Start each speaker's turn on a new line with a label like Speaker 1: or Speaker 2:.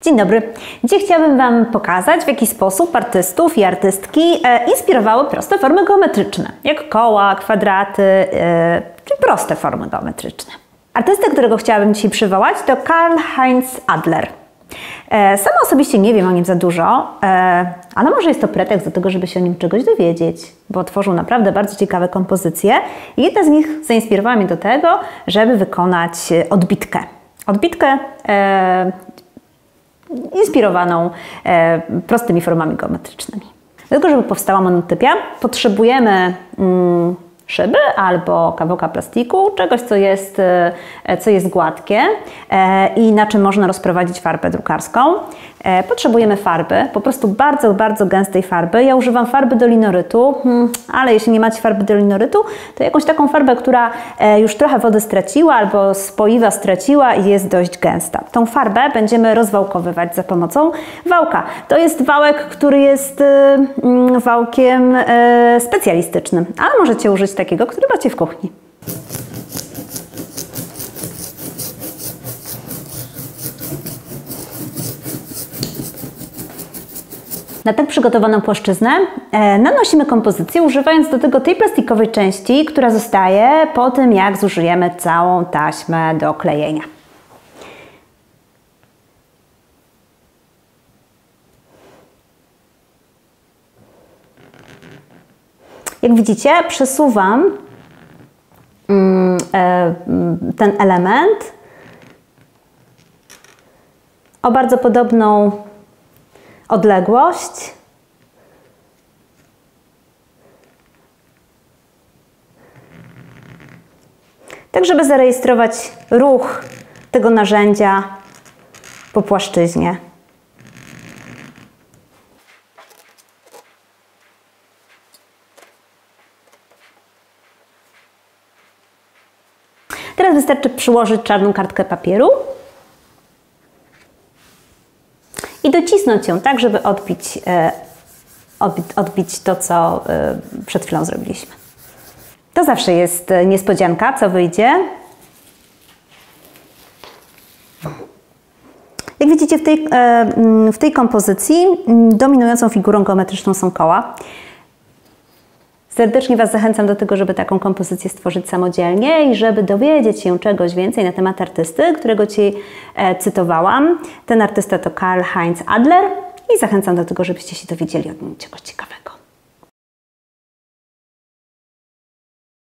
Speaker 1: Dzień dobry. Dzisiaj chciałabym Wam pokazać, w jaki sposób artystów i artystki inspirowały proste formy geometryczne, jak koła, kwadraty, czy proste formy geometryczne. Artysta, którego chciałabym dzisiaj przywołać, to Karl-Heinz Adler. Sama osobiście nie wiem o nim za dużo, ale może jest to pretekst do tego, żeby się o nim czegoś dowiedzieć, bo tworzył naprawdę bardzo ciekawe kompozycje i jedna z nich zainspirowała mnie do tego, żeby wykonać odbitkę. Odbitkę inspirowaną prostymi formami geometrycznymi. Do tego, żeby powstała monotypia, potrzebujemy szyby albo kawałka plastiku, czegoś, co jest gładkie i na czym można rozprowadzić farbę drukarską. Potrzebujemy farby, po prostu bardzo, bardzo gęstej farby. Ja używam farby do linorytu, ale jeśli nie macie farby do linorytu, to jakąś taką farbę, która już trochę wody straciła albo spoiwa straciła i jest dość gęsta. Tą farbę będziemy rozwałkowywać za pomocą wałka. To jest wałek, który jest wałkiem specjalistycznym, ale możecie użyć takiego, który macie w kuchni. Na tak przygotowaną płaszczyznę nanosimy kompozycję, używając do tego tej plastikowej części, która zostaje po tym, jak zużyjemy całą taśmę do klejenia. Jak widzicie, przesuwam ten element o bardzo podobną odległość. Tak, żeby zarejestrować ruch tego narzędzia po płaszczyźnie. Teraz wystarczy przyłożyć czarną kartkę papieru i docisnąć ją tak, żeby odbić to, co przed chwilą zrobiliśmy. To zawsze jest niespodzianka, co wyjdzie. Jak widzicie, w tej kompozycji dominującą figurą geometryczną są koła. Serdecznie Was zachęcam do tego, żeby taką kompozycję stworzyć samodzielnie i żeby dowiedzieć się czegoś więcej na temat artysty, którego Ci cytowałam. Ten artysta to Karl-Heinz Adler i zachęcam do tego, żebyście się dowiedzieli od nim czegoś ciekawego.